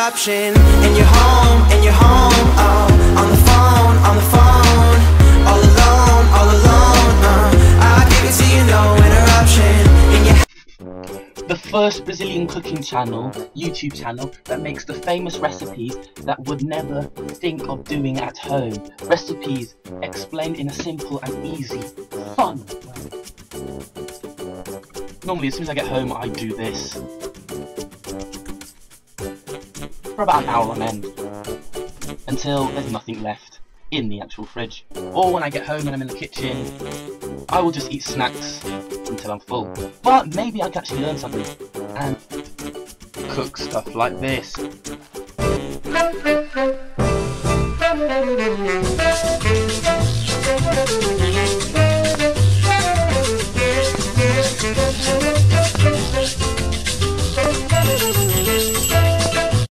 interruption. And you're home, oh, on the phone, all alone, I'll give it to you, no interruption. And you The first Brazilian cooking channel, YouTube channel, that makes the famous recipes that would never think of doing at home. Recipes explained in a simple and easy, fun way. Normally, as soon as I get home, I do this for about an hour on end, until there's nothing left in the actual fridge. Or when I get home and I'm in the kitchen, I will just eat snacks until I'm full. But maybe I can actually learn something and cook stuff like this.